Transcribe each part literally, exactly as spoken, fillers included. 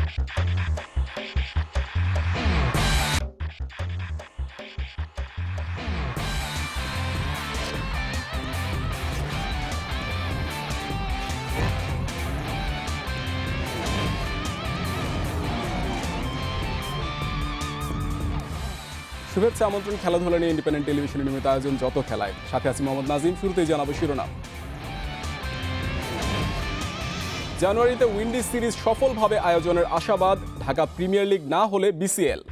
শুভেচ্ছা আমন্ত্রণ খেলাধুলা নিয়ে ইন্ডিপেন্ডেন্ট টেলিভিশনের নিয়মিত আয়োজন যত খেলায়, সাথে আছি মোহাম্মদ নাজিম। শুরুতেই জানাবো শিরোনাম। জানুয়ারিতে উইন্ডিজ সিরিজ সফলভাবে আয়োজনের আশাবাদ, ঢাকা প্রিমিয়ার লিগ না হলে বিসিএল।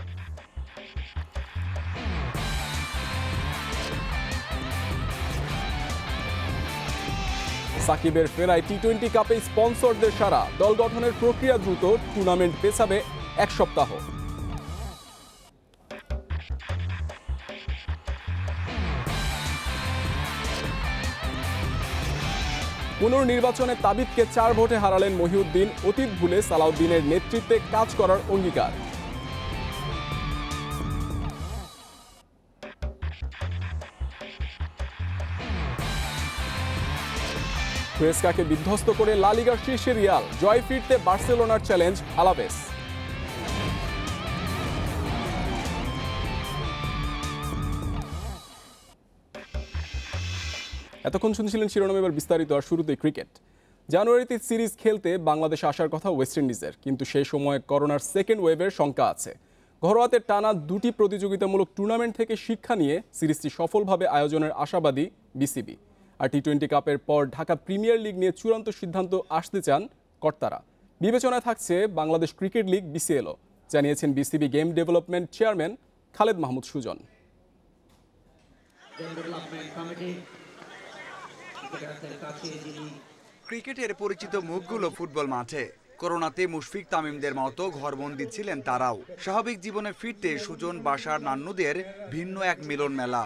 সাকিবের ফেরায় টি টোয়েন্টি কাপে স্পন্সরদের সারা, দল গঠনের প্রক্রিয়া দ্রুত, টুর্নামেন্ট পেছাবে এক সপ্তাহ। পুনর্নির্বাচনে তাবিথকে চার ভোটে হারালেন মহিউদ্দিন, অতীত ভুলে সালাউদ্দিনের নেতৃত্বে কাজ করার অঙ্গীকার। হুয়েস্কাকে বিধ্বস্ত করে লা লিগার শীর্ষে রিয়াল, জয় ফিরতে বার্সেলোনার চ্যালেঞ্জ আলাভেস। এতক্ষণ শুনছিলেন শিরোনাম, এবার বিস্তারিত। আর শুরুতেই ক্রিকেট। জানুয়ারিতে সিরিজ খেলতে বাংলাদেশে আসার কথা ওয়েস্ট ইন্ডিজের, কিন্তু সেই সময় করোনার সেকেন্ড ওয়েভের শঙ্কা আছে। ঘরোয়াতে টানা দুটি প্রতিযোগিতামূলক টুর্নামেন্ট থেকে শিক্ষা নিয়ে সিরিজটি সফলভাবে আয়োজনের আশাবাদী বিসিবি। আর টি টোয়েন্টি কাপের পর ঢাকা প্রিমিয়ার লিগ নিয়ে চূড়ান্ত সিদ্ধান্ত আসতে চান কর্তারা। বিবেচনায় থাকছে বাংলাদেশ ক্রিকেট লিগ বিসিএলও, জানিয়েছেন BCB game development chairman Khaled Mahmud Sujon. ক্রিকেটের পরিচিত মুখগুলো ফুটবল মাঠে, করোনাতে মুশফিক তামিমদের মতো ঘরবন্দি ছিলেন তারাও। স্বাভাবিক জীবনে ফিরতে সুজন, বাশার, নান্নুদের ভিন্ন এক মিলন মেলা।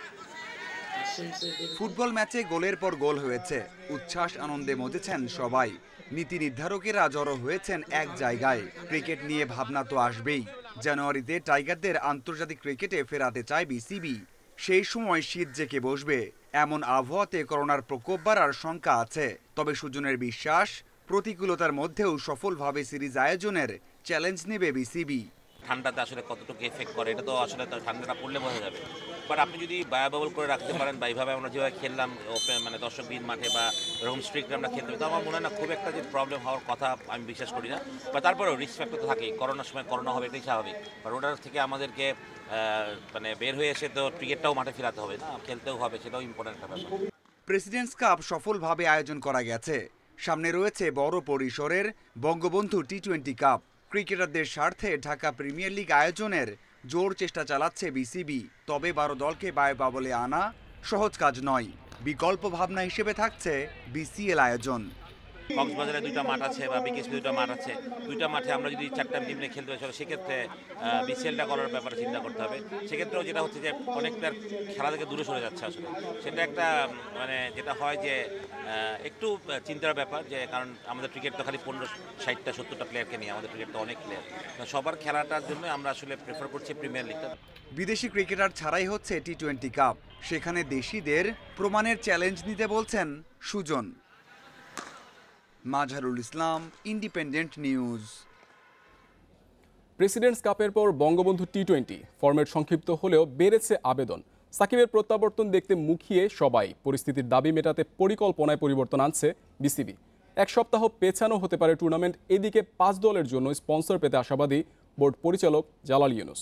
ফুটবল ম্যাচে গোলের পর গোল হয়েছে, উচ্ছ্বাস আনন্দে মজেছেন সবাই। নীতি নির্ধারকেরা জড়ো হয়েছেন এক জায়গায়। ক্রিকেট নিয়ে ভাবনা তো আসবেই। জানুয়ারিতে টাইগারদের আন্তর্জাতিক ক্রিকেটে ফেরাতে চায় বিসিবি। সেই সময় শীত জেঁকে বসবে, এমন আবহাওয়াতে করোনার প্রকোপ বাড়ার শঙ্কা আছে। তবে সুজনের বিশ্বাস, প্রতিকূলতার মধ্যেও সফলভাবে সিরিজ আয়োজনের চ্যালেঞ্জ নেবে বিসিবি। ঠান্ডাতে আসলে কতটুকু এফেক্ট করে এটা তো আসলে ঠান্ডাটা পড়লে বোঝা যাবে, বাট আপনি যদি বায়াবল করে রাখতে পারেন বা এইভাবে আমরা যেভাবে খেললাম ওপেন মানে দর্শকবিহীন মাঠে বা এরকম স্ট্রিক্ট আমরা খেলতে তো আমার মনে হয় না খুব একটা যে প্রবলেম হওয়ার কথা আমি বিশ্বাস করি না। বা তারপরেও রিস্ক ফ্যাক্টর তো থাকেই, করোনার সময় করোনা হবে এটাই স্বাভাবিক। বাট ওটার থেকে আমাদেরকে মানে বের হয়ে এসে তো ক্রিকেটটাও মাঠে ফেরাতে হবে না, খেলতেও হবে, সেটাও ইম্পর্টেন্ট একটা ব্যাপার। প্রেসিডেন্টস কাপ সফলভাবে আয়োজন করা গেছে, সামনে রয়েছে বড় পরিসরের বঙ্গবন্ধু টি টোয়েন্টি কাপ। ক্রিকেটারদের স্বার্থে ঢাকা প্রিমিয়ার লিগ আয়োজনের জোর চেষ্টা চালাচ্ছে বিসিবি। তবে বারো দলকে বায়ু বাবলে আনা সহজ কাজ নয়। বিকল্প ভাবনা হিসেবে থাকছে বিসিএল আয়োজন। কক্সবাজারে দুইটা মাঠ আছে বা বিকেএসপি দুইটা মাঠ আছে, দুইটা মাঠে আমরা যদি চারটা টিম নিয়ে খেলতে পারি সেক্ষেত্রে বিসিএলটা করার ব্যাপারে চিন্তা করতে হবে। সেক্ষেত্রেও যেটা হচ্ছে যে অনেক প্লেয়ার খেলা থেকে দূরে সরে যাচ্ছে আসলে, সেটা একটা মানে যেটা হয় যে একটু চিন্তার ব্যাপার, যে কারণ আমাদের ক্রিকেট তো খালি পনেরো ষাটটা সত্তরটা প্লেয়ারকে নিয়ে, আমাদের ক্রিকেট তো অনেক প্লেয়ার, সবার খেলাটার জন্য আমরা আসলে প্রেফার করছি প্রিমিয়ার লিগটা। বিদেশি ক্রিকেটার ছাড়াই হচ্ছে টি টোয়েন্টি কাপ, সেখানে দেশিদের প্রমাণের চ্যালেঞ্জ নিতে বলছেন Sujon. Mazharul Islam, Independent News. President's কাপের পর বঙ্গবন্ধু টি টোয়েন্টি ফরম্যাট সংক্ষিপ্ত হলেও বেড়েছে আবেদন। সাকিবের প্রত্যাবর্তন দেখতে মুখিয়ে সবাই, পরিস্থিতির দাবি মেটাতে পরিকল্পনায় পরিবর্তন আনছে বিসিবি। এক সপ্তাহ পেছানো হতে পারে টুর্নামেন্ট। এদিকে পাঁচ দলের জন্য স্পন্সর পেতে আশাবাদী বোর্ড পরিচালক জালাল ইউনুস।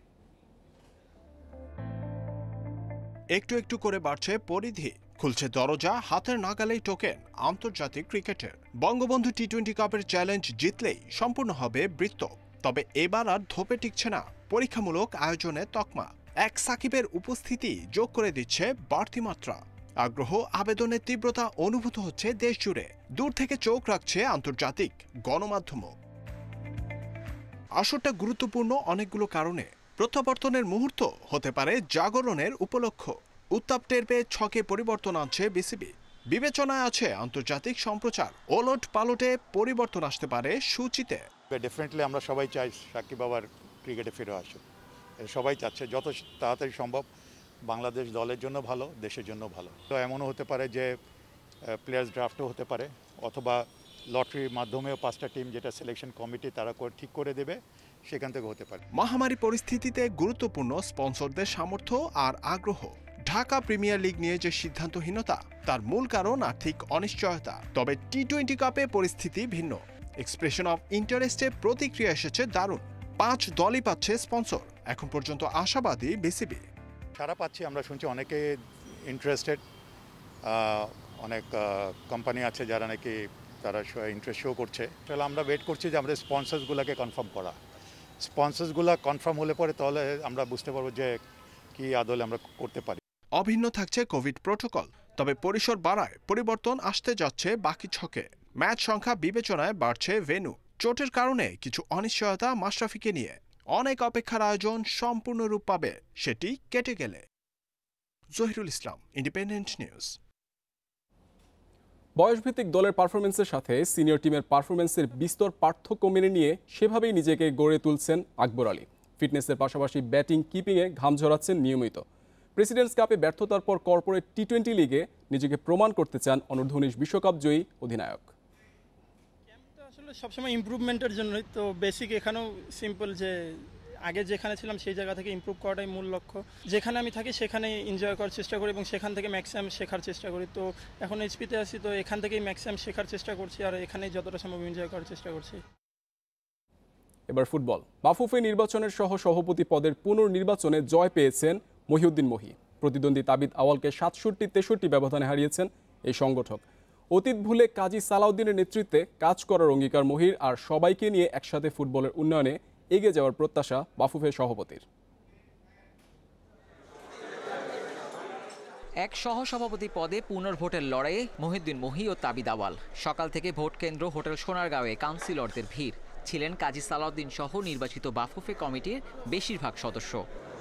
একটু একটু করে বাড়ছে পরিধি, খুলছে দরজা, হাতের নাগালেই টোকেন আন্তর্জাতিক ক্রিকেটের। বঙ্গবন্ধু টি টোয়েন্টি কাপের চ্যালেঞ্জ জিতলেই সম্পূর্ণ হবে বৃত্ত। তবে এবার আর ধোপে টিকছে না পরীক্ষামূলক আয়োজনে তকমা। এক সাকিবের উপস্থিতি যোগ করে দিচ্ছে বাড়তি মাত্রা। আগ্রহ, আবেদনের তীব্রতা অনুভূত হচ্ছে দেশ জুড়ে। দূর থেকে চোখ রাখছে আন্তর্জাতিক গণমাধ্যমও। আসরটা গুরুত্বপূর্ণ অনেকগুলো কারণে। প্রত্যাবর্তনের মুহূর্ত হতে পারে জাগরণের উপলক্ষ। উত্তাপ টের পেয়ে ছকে পরিবর্তন আনছে বিসিবি। বিবেচনায় আছে আন্তর্জাতিক সম্প্রচার। ওলট পালটে পরিবর্তন আসতে পারে সূচিতে। ডেফিনেটলি আমরা সবাই চাই সাকিব বাবার ক্রিকেটে ফিরে আসুক, সবাই চাচ্ছে যত তাড়াতাড়ি সম্ভব। বাংলাদেশ দলের জন্য ভালো, দেশের জন্য ভালো। তো এমনও হতে পারে যে প্লেয়ার্স ড্রাফটও হতে পারে, অথবা লটারির মাধ্যমেও পাঁচটা টিম যেটা সিলেকশন কমিটি তারা ঠিক করে দেবে, সেখান থেকে হতে পারে। মহামারী পরিস্থিতিতে গুরুত্বপূর্ণ স্পন্সরদের সামর্থ্য আর আগ্রহ। ঢাকা প্রিমিয়ার লিগ নিয়ে যে সিদ্ধান্তহীনতা, তার মূল কারণ আর্থিক অনিশ্চয়তা। তবে টি টোয়েন্টি কাপে পরিস্থিতি ভিন্ন। এক্সপ্রেশন অফ ইন্টারেস্টে প্রতিক্রিয়া এসেছে দারুণ। পাঁচ দলই পাচ্ছে স্পন্সর। এখন পর্যন্ত আশাবাদী বিসিবি। সারা পাচ্ছি, আমরা শুনছি অনেকে ইন্টারেস্টেড, অনেক কোম্পানি আছে যারা নাকি তারা ইন্টারেস্ট শো করছে। তাহলে আমরা ওয়েট করছি যে আমাদের স্পন্সার্সগুলোকে কনফার্ম করা। স্পন্সার্সগুলো কনফার্ম হলে পরে তাহলে আমরা বুঝতে পারবো যে কি আদলে আমরা করতে পারি। অভিন্ন থাকছে কোভিড প্রোটোকল, তবে পরিসর বাড়ায় পরিবর্তন আসতে যাচ্ছে বাকি ছকে। ম্যাচ সংখ্যা বিবেচনায় বাড়ছে ভেন্যু। চোটের কারণে কিছু অনিশ্চয়তা মাশরাফিকে নিয়ে। অনেক অপেক্ষার আয়োজন সম্পূর্ণ রূপ পাবে সেটি কেটে গেলে। Zahirul Islam, Independent News. বয়সভিত্তিক দলের পারফরমেন্সের সাথে সিনিয়র টিমের পারফরমেন্সের বিস্তর পার্থক্য মেনে নিয়ে সেভাবেই নিজেকে গড়ে তুলছেন আকবর আলী। ফিটনেসের পাশাপাশি ব্যাটিং কিপিংয়ে ঘাম ঝরাচ্ছেন নিয়মিত। প্রেসিডেন্টস কাপে ব্যর্থতার পর কর্পোরেট টি টোয়েন্টি লিগে নিজেকে প্রমাণ করতে চান অনূর্ধ্ব উনিশ বিশ্বকাপ জয়ী অধিনায়ক। আসলে সবসময় ইমপ্রুভমেন্টের জন্যই তো, বেসিক এখানেও সিম্পল যে আগে যেখানে ছিলাম সেই জায়গা থেকে ইমপ্রুভ করাটাই মূল লক্ষ্য। যেখানে আমি থাকি সেখানে এনজয় করার চেষ্টা করি এবং সেখান থেকে ম্যাক্সিমাম শেখার চেষ্টা করি। তো এখন এইচপিতে আছি, তো এখান থেকেই ম্যাক্সিমাম শেখার চেষ্টা করছি আর এখানেই যতটা সম্ভব এনজয় করার চেষ্টা করছি। এবার ফুটবল। বাফুফে নির্বাচনের সহ সভাপতি পদের পুনর্নির্বাচনে জয় পেয়েছেন মহিউদ্দিন মহি। প্রতিদ্বন্দ্বী তাবিদ আওয়ালকে সাতষট্টি তেষট্টি ব্যবধানে হারিয়েছেন এই সংগঠক। অতীত ভুলে কাজী সালাউদ্দিনের নেতৃত্বে কাজ করার অঙ্গীকার মহির, আর সবাইকে নিয়ে একসাথে ফুটবলের উন্নয়নে এগিয়ে যাওয়ার প্রত্যাশা বাফুফে সভাপতির। এক সহসভাপতি পদে পুনর্ভোটের লড়াইয়ে মহিউদ্দিন মহি ও তাবিদ আওয়াল। সকাল থেকে ভোট কেন্দ্র হোটেল সোনারগাঁওয়ে কাউন্সিলরদের ভিড়। ছিলেন কাজী সালাউদ্দিন সহ নির্বাচিত বাফুফে কমিটির বেশিরভাগ সদস্য।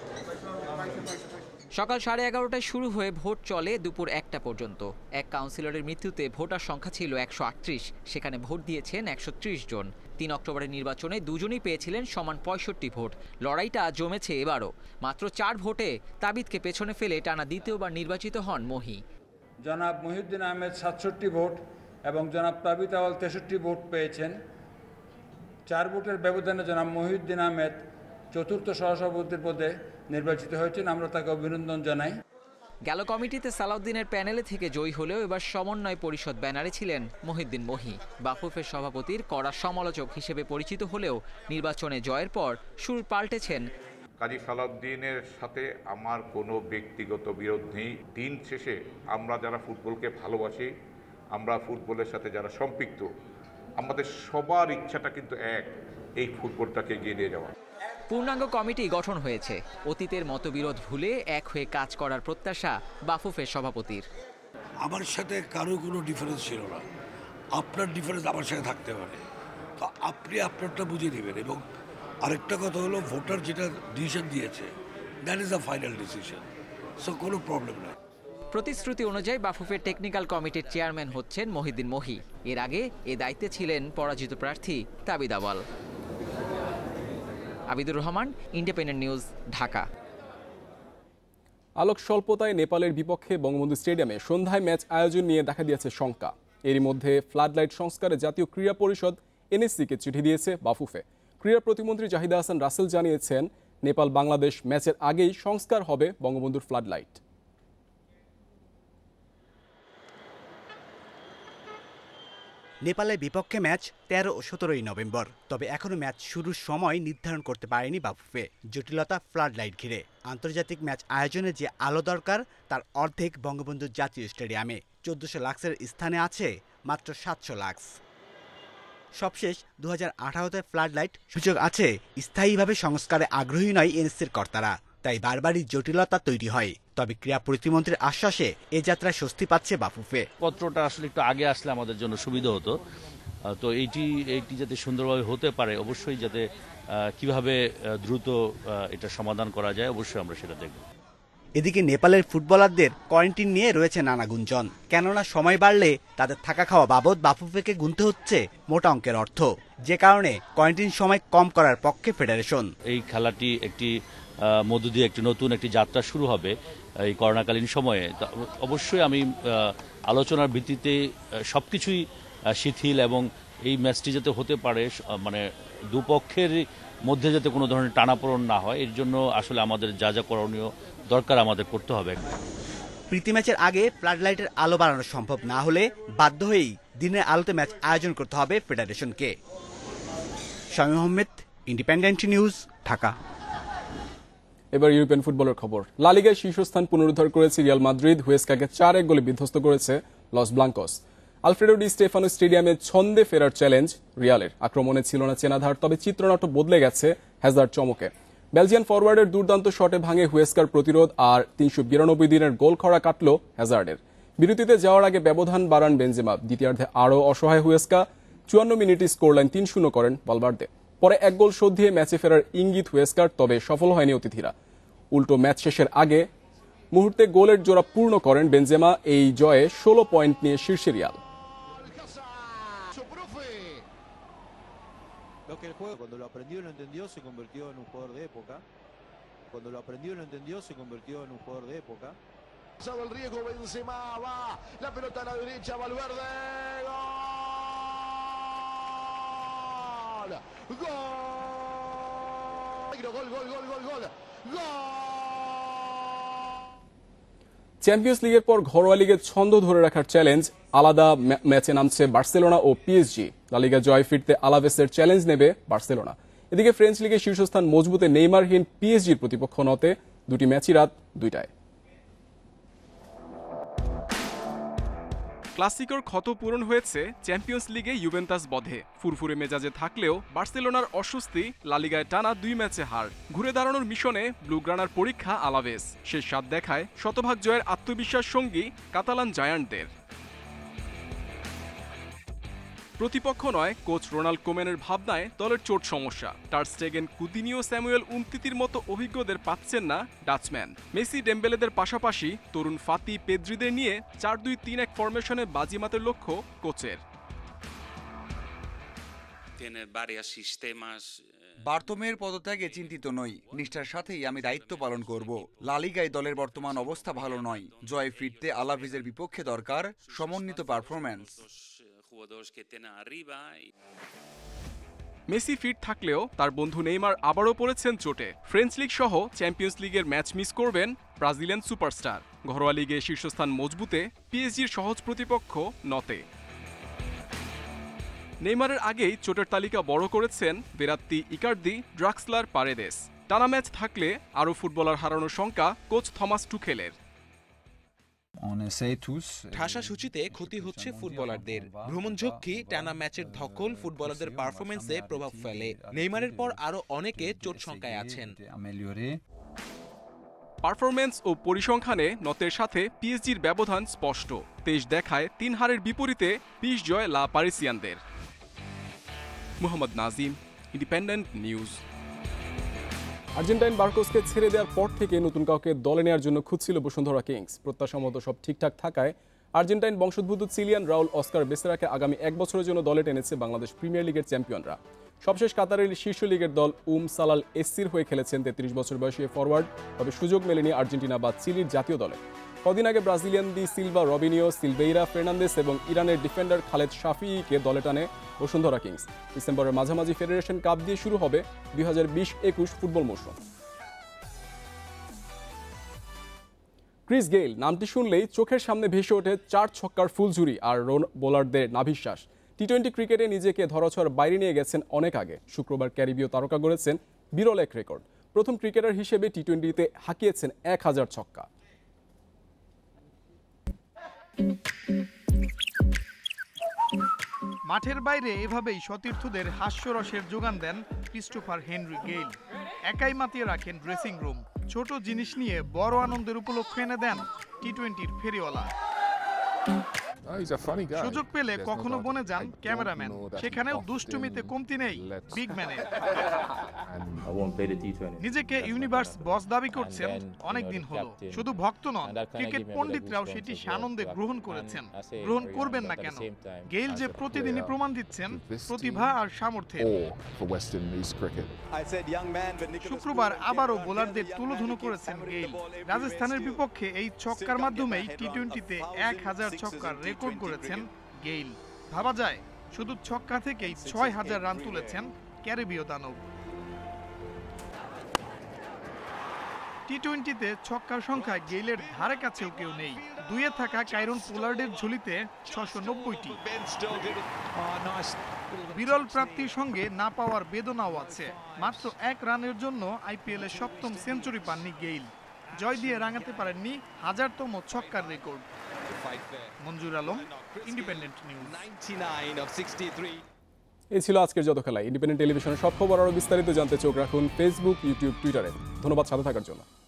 সকাল সাড়ে এগারোটায় শুরু হয়ে ভোট চলে দুপুর একটা পর্যন্ত। এক কাউন্সিলরের মৃত্যুতে ভোটার সংখ্যা ছিল একশো আটত্রিশ, সেখানে ভোট দিয়েছেন একশো ত্রিশ জন। তিন অক্টোবরের নির্বাচনে দুজনই পেয়েছিলেন সমান পঁয়ষট্টি ভোট। লড়াইটা জমেছে এবারও। মাত্র চার ভোটে তাবিদকে পেছনে ফেলে টানা দ্বিতীয়বার নির্বাচিত হন মহি। জনাব মহিউদ্দিন আহমেদ সাতষট্টি ভোট এবং জনাব তাবিদ আওয়াল তেষট্টি ভোট পেয়েছেন। চার ভোটের ব্যবধানে জনাব মহিউদ্দিন আহমেদ চতুর্থ সহসভাপতির পদে নির্বাচিত হয়েছেন। আমরা তাকে অভিনন্দন জানাই। গেল কমিটিতে সালাউদ্দিনের প্যানেলে থেকে জয়ী হলেও এবার সমন্বয় পরিষদ ব্যানারে ছিলেন মহিউদ্দিন মহি। বাফুফের সভাপতির কড়া সমালোচক হিসেবে পরিচিত হলেও নির্বাচনে জয়ের পর সুর পাল্টেছেন। কাজী সালাউদ্দিনের সাথে আমার কোনো ব্যক্তিগত বিরোধ নেই। দিন শেষে আমরা যারা ফুটবলকে ভালোবাসি, আমরা ফুটবলের সাথে যারা সম্পৃক্ত, আমাদের সবার ইচ্ছাটা কিন্তু এক, এই ফুটবলটাকে এগিয়ে নিয়ে যাওয়া। পূর্ণাঙ্গ কমিটি গঠন হয়েছে। অতীতের মতবিরোধ ভুলে এক হয়ে কাজ করার প্রত্যাশা বাফুফের সভাপতির। আমার সাথে কারো কোনো ডিফারেন্স ছিল না, আপনার ডিফারেন্স আমার সাথে থাকতে পারে, তো আপনি আপনারটা বুঝে নেবেন। এবং আরেকটা কথা হলো, ভোটার যেটা ডিসিশন দিয়েছে that is the final decision, so কোনো প্রবলেম নাই। প্রতিশ্রুতি অনুযায়ী বাফুফের টেকনিক্যাল কমিটির চেয়ারম্যান হচ্ছেন মহিউদ্দিন মহি। এর আগে এ দায়িত্বে ছিলেন পরাজিত প্রার্থী তাবিদ আওয়াল। Abidur Rahman, Independent News, Dhaka. আলোক স্বল্পতায় নেপালের বিপক্ষে বঙ্গবন্ধু স্টেডিয়ামে সন্ধ্যায় ম্যাচ আয়োজন নিয়ে দেখা দিয়েছে শঙ্কা। এরই মধ্যে ফ্লাডলাইট সংস্কারে জাতীয় ক্রীড়া পরিষদ এনএসসিকে চিঠি দিয়েছে বাফুফে। ক্রীড়া প্রতিমন্ত্রী জাহিদা হাসান রাসেল জানিয়েছেন, নেপাল বাংলাদেশ ম্যাচের আগেই সংস্কার হবে বঙ্গবন্ধুর ফ্লাডলাইট। নেপালের বিপক্ষে ম্যাচ তেরো ও সতেরোই নভেম্বর। তবে এখনও ম্যাচ শুরুর সময় নির্ধারণ করতে পারেনি বাফুফে। জটিলতা ফ্লাড লাইট ঘিরে। আন্তর্জাতিক ম্যাচ আয়োজনে যে আলো দরকার তার অর্ধেক বঙ্গবন্ধু জাতীয় স্টেডিয়ামে। চোদ্দশো লাক্সের স্থানে আছে মাত্র সাতশো লাক্স। সবশেষ দু হাজার আঠারোতে ফ্লাড লাইট সুযোগ আছে। স্থায়ীভাবে সংস্কারে আগ্রহী নয় এনএসসির কর্তারা, তাই বারবারই জটিলতা তৈরি হয়। তবে ক্রীড়া প্রতিমন্ত্রীর আশ্বাসে এ যাত্রায় স্বস্তি পাচ্ছে বাফুফে। পত্রটা আসলে একটু আগে আসলে আমাদের জন্য সুবিধা হতো, তো এইটি এইটি যাতে সুন্দরভাবে হতে পারে, অবশ্যই যাতে কিভাবে দ্রুত এটা সমাধান করা যায়, অবশ্যই আমরা সেটা দেখব। এদিকে নেপালের ফুটবলারদের কোয়ারেন্টিন নিয়ে রয়েছে নানা গুঞ্জন। কেননা সময় বাড়লে তাদের থাকা খাওয়া বাবদ বাফুফেকে গুনতে হচ্ছে মোটা অঙ্কের অর্থ, যে কারণে কোয়ারেন্টিন সময় কম করার পক্ষে ফেডারেশন। এই খেলাটি একটি মধ্য দিয়ে একটি নতুন একটি যাত্রা শুরু হবে এই করোনাকালীন সময়ে। অবশ্যই আমি আলোচনার ভিত্তিতে সবকিছুই শিথিল এবং এই ম্যাচটি যাতে হতে পারে মানে দুপক্ষের মধ্যে যাতে কোনো ধরনের টানাপোড়েন না হয় এর জন্য আসলে আমাদের যা যা করণীয় দরকার আমাদের করতে হবে। প্রীতি ম্যাচের আগে ফ্লাড লাইটের আলো বাড়ানো সম্ভব না হলে বাধ্য হয়েই দিনের আলোতে ম্যাচ আয়োজন করতে হবে ফেডারেশনকে। Shamim Ahmed, Independent News, Dhaka. এবার ইউরোপিয়ান ফুটবলের খবর। লা লিগায় শীর্ষস্থান পুনরুদ্ধার করেছে রিয়াল মাদ্রিদ। হুয়েস্কাকে চার এক গোলে বিধ্বস্ত করেছে Los Blancos. Alfredo Di Stefano স্টেডিয়ামে ছন্দে ফেরার চ্যালেঞ্জ রিয়ালের। আক্রমণে ছিল না চেনাধার, তবে চিত্রনাট্য বদলে গেছে হ্যাজার্ড চমকে। বেলজিয়ান ফরওয়ার্ডের দুর্দান্ত শটে ভাঙে হুয়েস্কার প্রতিরোধ, আর তিনশো বিরানব্বই দিনের গোল খরা কাটল হ্যাজার্ডের। বিরতিতে যাওয়ার আগে ব্যবধান বাড়ান বেনজেমা। দ্বিতীয়ার্ধে আরও অসহায় হুয়েস্কা। চুয়ান্ন মিনিটে স্কোরলাইন তিন শূন্য করেন ভালভার্দে। পরে এক গোল শোধ দিয়ে ম্যাচে ফেরার ইঙ্গিত হুয়েস্কার, তবে সফল হয়নি অতিথিরা। উল্টো ম্যাচ শেষের আগে মুহূর্তে গোলের জোড়া পূর্ণ করেন বেনজেমা। এই জয়ে ষোলো পয়েন্ট নিয়ে শীর্ষে Real. Cuando lo aprendió y lo entendió, se convirtió en un jugador de época. Cuando lo aprendió y lo entendió, se convirtió en un jugador de época. El riesgo, Benzema va, la pelota a la derecha, Valverde, gol, gol, gol, gol, gol, gol, gol. Champions লিগের পর ঘরোয়া লিগে ছন্দ ধরে রাখার challenge. আলাদা ম্যাচে নামছে বার্সেলোনা ও পিএসজি। লা লিগা জয় ফিরতে আলাভেসের চ্যালেঞ্জ নেবে বার্সেলোনা। এদিকে ফ্রেঞ্চ লিগে শীর্ষস্থান মজবুতে নেইমারহীন পিএসজির প্রতিপক্ষ নতে। দুটি ম্যাচই রাত দুইটায়। ক্লাসিকোর ক্ষত পূরণ হয়েছে চ্যাম্পিয়ন্স লিগে ইউভেন্টাস বধে। ফুরফুরে মেজাজে থাকলেও বার্সেলোনার অস্বস্তি, লা লিগায় টানা দুই ম্যাচে হার। ঘুরে দাঁড়ানোর মিশনে ব্লুগ্রানার পরীক্ষা আলাভেস। শেষ সাত দেখায় শতভাগ জয়ের আত্মবিশ্বাস সঙ্গী কাতালান জায়ান্টদের। প্রতিপক্ষ নয়, কোচ রোনাল্ড কোমেনের ভাবনায় দলের চোট সমস্যা। টার স্টেগেন, কুতিনিও, স্যামুয়েল উমতিতির মতো অভিজ্ঞদের পাচ্ছেন না ডাচম্যান। মেসি, ডেম্বেলেদের পাশাপাশি তরুণ ফাতি, পেদ্রিদের নিয়ে চার দুই তিন এক ফরমেশনে বাজিমাতের লক্ষ্য কোচের। বার্তোমের পদত্যাগে চিন্তিত নই, নিষ্ঠার সাথেই আমি দায়িত্ব পালন করব। লা লিগায় দলের বর্তমান অবস্থা ভালো নয়। জয় ফিরতে আলাভেজের বিপক্ষে দরকার সমন্বিত পারফরম্যান্স। মেসি ফিট থাকলেও তার বন্ধু নেইমার আবারও পড়েছেন চোটে। ফ্রেঞ্চ লিগ সহ চ্যাম্পিয়ন্স লিগের ম্যাচ মিস করবেন ব্রাজিলিয়ান সুপারস্টার। ঘরোয়া লিগে শীর্ষস্থান মজবুতে পিএসজির সহজ প্রতিপক্ষ নতে। নেইমারের আগেই চোটের তালিকা বড় করেছেন বেরাত্তি, ইকার্দি, ড্রাক্সলার, পারেদেস। টানা ম্যাচ থাকলে আরও ফুটবলার হারানোর শঙ্কা কোচ থমাস টুখেলের। ঠাসা সূচিতে ক্ষতি হচ্ছে ফুটবলারদের। ভ্রমণঝক্কি, টানা ম্যাচের ধকল ফুটবলারদের পারফরমেন্সে প্রভাব ফেলে। নেইমারের পর আরও অনেকে চোট শঙ্কায় আছেন। পারফরমেন্স ও পরিসংখ্যানে নতের সাথে পিএসজির ব্যবধান স্পষ্ট। তেইশ দেখায় তিন হারের বিপরীতে বিশ জয় লা পারিসিয়ানদের। Mohammad Nazim, Independent News. Argentine বার্কোসকে ছেড়ে দেওয়ার পর থেকে নতুন কাউকে দলে নেওয়ার জন্য খুঁজছিল বসুন্ধরা কিংস। প্রত্যাশা মতো সব ঠিকঠাক থাকায় আর্জেন্টাইন বংশোদ্ভূত চিলিয়ান রাউল অস্কার বেসেরাকে আগামী এক বছরের জন্য দলে টেনেছে বাংলাদেশ প্রিমিয়ার লিগের চ্যাম্পিয়নরা। সবশেষ কাতারের শীর্ষ লিগের দল উম সালাল এসসির হয়ে খেলেছেন তেত্রিশ বছর বয়সী ফরওয়ার্ড, তবে সুযোগ মেলেনি আর্জেন্টিনা বা চিলির জাতীয় দলে। কদিন আগে Brazilian de Silva, Robinho, Silveira, Fernandes এবং ইরানের ডিফেন্ডার খালেদ শাফিকে দলে টানে বসুন্ধরা কিংস। ডিসেম্বরের মাঝামাঝি ফেডারেশন কাপ দিয়ে শুরু হবে দুই হাজার বিশ একুশ ফুটবল মৌসুম। ক্রিস গেইল নামটি শুনলেই চোখের সামনে ভেসে ওঠে চার ছক্কার ফুলঝুরি আর রন বোলারদের নাভিশ্বাস। টি টোয়েন্টি ক্রিকেটে নিজেকে ধরাছোঁয়ার বাইরে নিয়ে গেছেন অনেক আগে। শুক্রবার ক্যারিবীয় তারকা গড়েছেন বিরল এক রেকর্ড। প্রথম ক্রিকেটার হিসেবে টি টোয়েন্টিতে হাঁকিয়েছেন এক হাজার ছক্কা। মাঠের বাইরে এভাবেই সতীর্থদের হাস্যরসের যোগান দেন ক্রিস্টোফার হেনরি গেইল। একাই মাতিয়ে রাখেন ড্রেসিং রুম। ছোট জিনিস নিয়ে বড় আনন্দের উপলক্ষ এনে দেন টি টোয়েন্টির ফেরিওয়ালা। সুযোগ পেলে কখনো বনে যান ক্যামেরাম্যান, সেখানেও দুষ্টুমিতে কমতি নেই বিগ ম্যানের। নিজেকে ইউনিভার্স বস দাবি করছেন অনেকদিন হলো। শুধু ভক্ত নন, ক্রিকেট পণ্ডিতরাও সেটি সানন্দে গ্রহণ করেছেন। গ্রহণ করবেন না কেন? গেইল যে প্রতিদিনই প্রমাণ দিচ্ছেন প্রতিভা আর সামর্থ্যের। শুক্রবার আবারও বোলারদের তুলোধুনো করেছেন গেইল। রাজস্থানের বিপক্ষে এই ছক্কার মাধ্যমেই টি টোয়েন্টিতে এক হাজার ছক্কার রেকর্ড করেছেন গেইল। ভাবা যায় শুধু ছক্কা থেকেই ছয় হাজার রান তুলেছেন ক্যারিবীয় দানব। টি টোয়েন্টিতে ছক্কার সংখ্যায় গেইলের ধারে কাছেও কেউ নেই। দুইয়ে থাকা কাইরন পোলার্ডের ঝুলিতে ছশো নব্বইটি। বিরল প্রাপ্তির সঙ্গে না পাওয়ার বেদনাও আছে। মাত্র এক রানের জন্য আইপিএল এর সপ্তম সেঞ্চুরি পাননি গেইল। জয় দিয়ে রাঙাতে পারেননি হাজারতম ছক্কার record. Manjur Alam, Independent News. এই ছিল আজকের যত খেলা। ইন্ডিপেন্ডেন্ট টেলিভিশনের সব খবর আরও বিস্তারিত জানতে চোখ রাখুন ফেসবুক, ইউটিউব, টুইটারে। ধন্যবাদ সাথে থাকার জন্য।